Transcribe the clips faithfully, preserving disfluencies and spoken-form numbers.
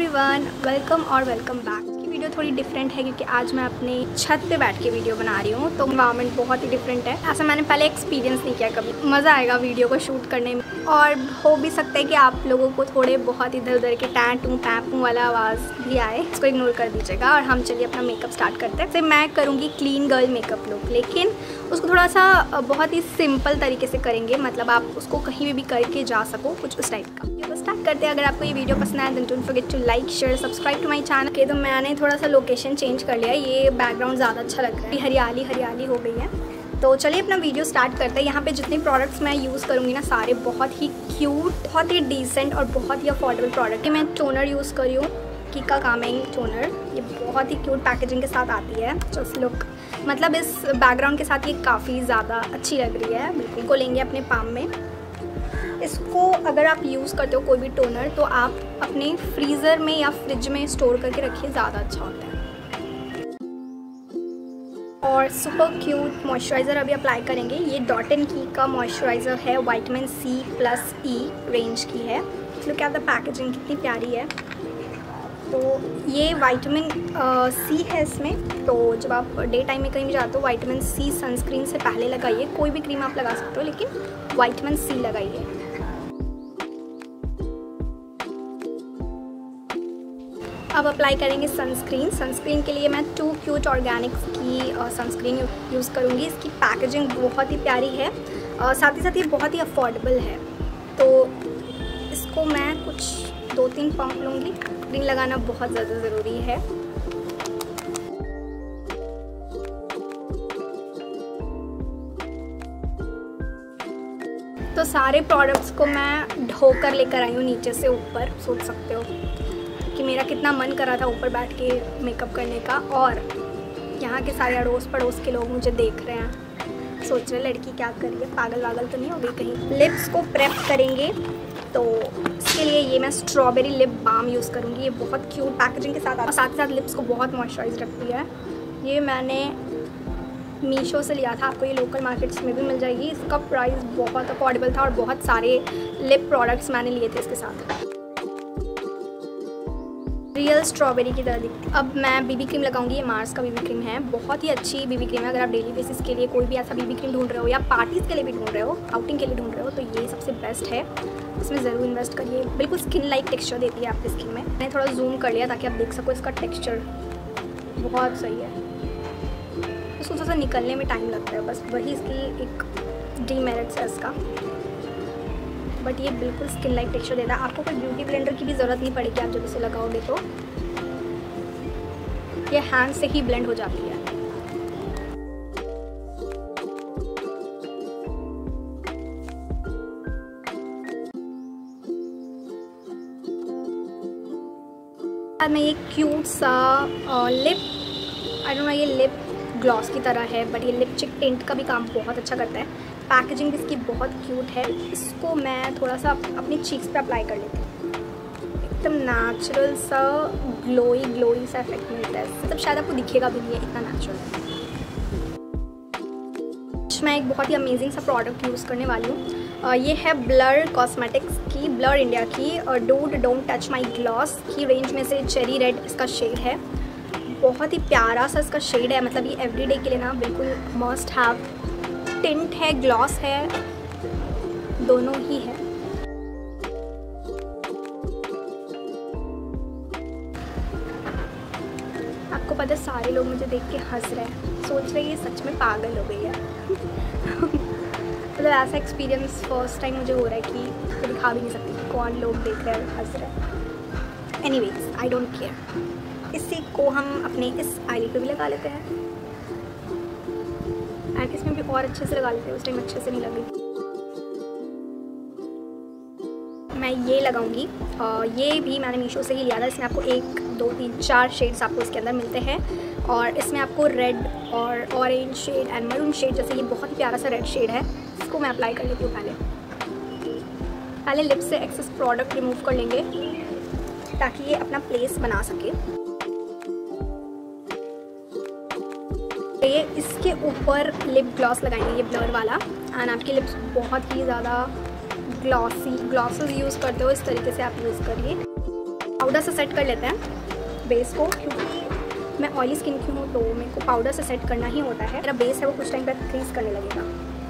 Everyone, welcome और welcome back. की video थोड़ी डिफरेंट है क्योंकि आज मैं अपने छत पे बैठ के वीडियो बना रही हूँ, तो एनवायरनमेंट बहुत ही डिफरेंट है। ऐसा मैंने पहले एक्सपीरियंस नहीं किया कभी। मज़ा आएगा वीडियो को शूट करने में, और हो भी सकता है कि आप लोगों को थोड़े बहुत इधर उधर के टैं टू पैं वाला आवाज़ भी आए, इसको इग्नोर कर दीजिएगा। और हम चलिए अपना मेकअप स्टार्ट करते हैं। मैं करूँगी क्लीन गर्ल मेकअप लुक, लेकिन उसको थोड़ा सा बहुत ही सिंपल तरीके से करेंगे, मतलब आप उसको कहीं भी, भी करके जा सको, कुछ उस टाइप का। तो स्टार्ट करते हैं। अगर आपको ये वीडियो पसंद आए, then don't forget to like share subscribe to my channel. Okay, तो मैंने थोड़ा सा लोकेशन चेंज कर लिया, ये बैकग्राउंड ज़्यादा अच्छा लग रहा है, हरियाली हरियाली हो गई है। तो चलिए अपना वीडियो स्टार्ट करते हैं। यहाँ पे जितने प्रोडक्ट्स मैं यूज़ करूँगी ना, सारे बहुत ही क्यूट, बहुत ही डिसेंट और बहुत ही अफोर्डेबल प्रोडक्ट है। मैं टोनर यूज़ कर रही हूँ, किका कामिंग टोनर। ये बहुत ही क्यूट पैकेजिंग के साथ आती है। जस्ट लुक, मतलब इस बैकग्राउंड के साथ ये काफ़ी ज़्यादा अच्छी लग रही है। बिल्कुल को लेंगे अपने पाम में। इसको अगर आप यूज़ करते हो कोई भी टोनर, तो आप अपने फ्रीज़र में या फ्रिज में स्टोर करके रखिए, ज़्यादा अच्छा होता है। और सुपर क्यूट मॉइस्चराइज़र अभी अप्लाई करेंगे। ये डॉट एंड की का मॉइस्चराइज़र है, vitamin C plus E range की है। लुक एट द पैकेजिंग, कितनी प्यारी है। तो ये विटामिन सी है इसमें। तो जब आप डे टाइम में कहीं भी जाते हो, विटामिन सी सनस्क्रीन से पहले लगाइए। कोई भी क्रीम आप लगा सकते हो, लेकिन विटामिन सी लगाइए। अब अप्लाई करेंगे सनस्क्रीन। सनस्क्रीन के लिए मैं टू क्यूट ऑर्गेनिक्स की सनस्क्रीन यूज़ करूँगी। इसकी पैकेजिंग बहुत ही प्यारी है, uh, साथ ही साथ ये बहुत ही अफोर्डेबल है। तो इसको मैं कुछ दो तीन पंप लूँगी। क्रीम लगाना बहुत ज़्यादा ज़रूरी है। तो सारे प्रोडक्ट्स को मैं ढोकर लेकर आई हूँ नीचे से ऊपर। सोच सकते हो कि मेरा कितना मन कर रहा था ऊपर बैठ के मेकअप करने का। और यहाँ के सारे अड़ोस पड़ोस के लोग मुझे देख रहे हैं, सोच रहे लड़की क्या कर रही है, पागल वागल तो नहीं हो गई कहीं। लिप्स को प्रेप करेंगे, तो इसके लिए ये मैं स्ट्रॉबेरी लिप बाम यूज़ करूँगी। ये बहुत क्यूट पैकेजिंग के साथ और साथ ही साथ लिप्स को बहुत मॉइस्चराइज रखती है। ये मैंने मीशो से लिया था, आपको ये लोकल मार्केट्स में भी मिल जाएगी। इसका प्राइस बहुत अफोर्डेबल था और बहुत सारे लिप प्रोडक्ट्स मैंने लिए थे इसके साथ। रियल स्ट्रॉबेरी की तरह दिखती। अब मैं बीबी क्रीम लगाऊंगी। ये मार्स का बीबी क्रीम है, बहुत ही अच्छी बीबी क्रीम है। अगर आप डेली बेसिस के लिए कोई भी ऐसा बीबी क्रीम ढूंढ रहे हो, या पार्टीज़ के लिए भी ढूंढ रहे हो, आउटिंग के लिए ढूंढ रहे हो, तो ये सबसे बेस्ट है। इसमें ज़रूर इन्वेस्ट करिए। बिल्कुल स्किन लाइक टेक्स्चर देती है आपकी स्किन में। मैंने थोड़ा जूम कर लिया ताकि आप देख सको इसका टेक्स्चर बहुत सही है। इसको थोड़ा सा निकलने में टाइम लगता है, बस वही इसकी एक डीमेरिट्स है इसका। बट ये बिल्कुल स्किन लाइक टेक्स्चर देता है। आपको कोई ब्यूटी ब्लेंडर की भी ज़रूरत नहीं पड़ेगी। आप जब इसे लगाओगे तो ये हैंड से ही ब्लेंड हो जाती है। अब मैं ये क्यूट सा लिप, आई डोंट नो, ये लिप ग्लॉस की तरह है, बट ये लिपस्टिक टिंट का भी काम बहुत अच्छा करता है। पैकेजिंग इसकी बहुत क्यूट है। इसको मैं थोड़ा सा अपनी चीक्स पे अप्लाई कर लेती हूँ। एकदम नेचुरल सा ग्लोई ग्लोई सा इफेक्ट मिलता है, मतलब शायद आपको दिखेगा भी नहीं है, इतना नेचुरल है। मैं एक बहुत ही अमेजिंग सा प्रोडक्ट यूज़ करने वाली हूँ। ये है ब्लर कॉस्मेटिक्स की, ब्लर इंडिया की dude don't touch my gloss की रेंज में से चेरी रेड इसका शेड है। बहुत ही प्यारा सा इसका शेड है, मतलब ये एवरीडे के लिए ना बिल्कुल मस्ट हैव। टिंट है, ग्लॉस है, दोनों ही है। आपको पता है सारे लोग मुझे देख के हंस रहे हैं, सोच रहे हैं ये सच में पागल हो गई है। मतलब ऐसा एक्सपीरियंस फर्स्ट टाइम मुझे हो रहा है कि तो दिखा भी नहीं सकती कि कौन लोग देख रहे हैं, हंस रहे हैं। Anyways, I don't care. इसी को हम अपने इस आई पे भी लगा लेते हैं। एंड इसमें भी और अच्छे से लगा लेते हैं, उस टाइम अच्छे से नहीं लगी। मैं ये लगाऊंगी। ये भी मैंने मीशो से ही लिया था। इसमें आपको एक दो तीन चार शेड्स आपको इसके अंदर मिलते हैं, और इसमें आपको रेड और orange shade and maroon shade, जैसे ये बहुत ही प्यारा सा रेड शेड है। इसको मैं अप्लाई कर लेती हूँ। पहले पहले लिप से एक्सेस प्रोडक्ट रिमूव कर लेंगे ताकि ये अपना प्लेस बना सके। ये इसके ऊपर लिप ग्लॉस लगाएंगे, ये ब्लर वाला। एंड आपकी लिप्स बहुत ही ज़्यादा ग्लॉसी ग्लॉसेस यूज़ करते हो, इस तरीके से आप यूज़ करिए। पाउडर से सेट कर लेते हैं बेस को, क्योंकि मैं ऑयली स्किन की हूँ तो मेरे को पाउडर से सेट करना ही होता है। मेरा बेस है वो कुछ टाइम बाद क्रीज करने लगेगा।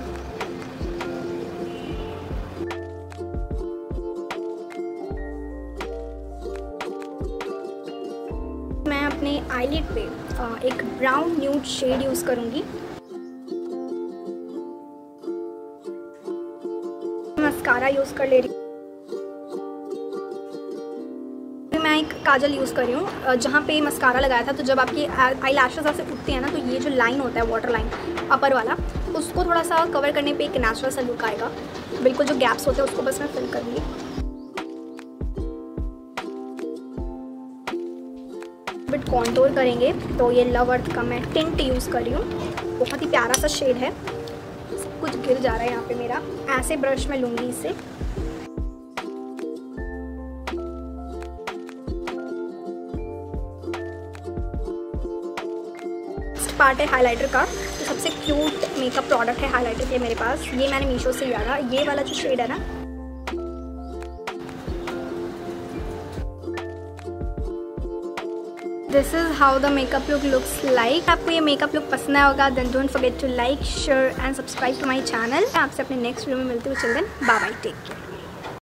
मैं अपने आईलिड पे एक ब्राउन न्यूड शेड यूज़ करूँगी। मस्कारा यूज़ कर ले रही हूँ। मैं एक काजल यूज़ कर रही हूँ। जहाँ पे मस्कारा लगाया था तो जब आपकी आई लैशेस ऐसे उठती है ना, तो ये जो लाइन होता है वाटर लाइन अपर वाला, उसको थोड़ा सा कवर करने पे एक नेचुरल सा लुक आएगा। बिल्कुल जो गैप्स होते हैं उसको बस मैं फिल करूँगी। बिट कॉन्टोर करेंगे तो ये लव अर्थ का मैं टिंट यूज़ कर रही हूँ। बहुत ही प्यारा सा शेड है। सब कुछ गिर जा रहा है यहाँ पे मेरा। ऐसे ब्रश में लूँगी इससे। पार्ट है हाइलाइटर का। तो सबसे क्यूट मेकअप प्रोडक्ट है हाइलाइटर के लिए मेरे पास। ये मैंने मीशो से लिया था। ये वाला जो शेड है ना, this is how the makeup look looks like. आपको ये मेकअप लुक पसंद आया होगा then don't forget to like, share and subscribe to my channel. आपसे अपने नेक्स्ट वीडियो में मिलते हुए, children bye bye, take care.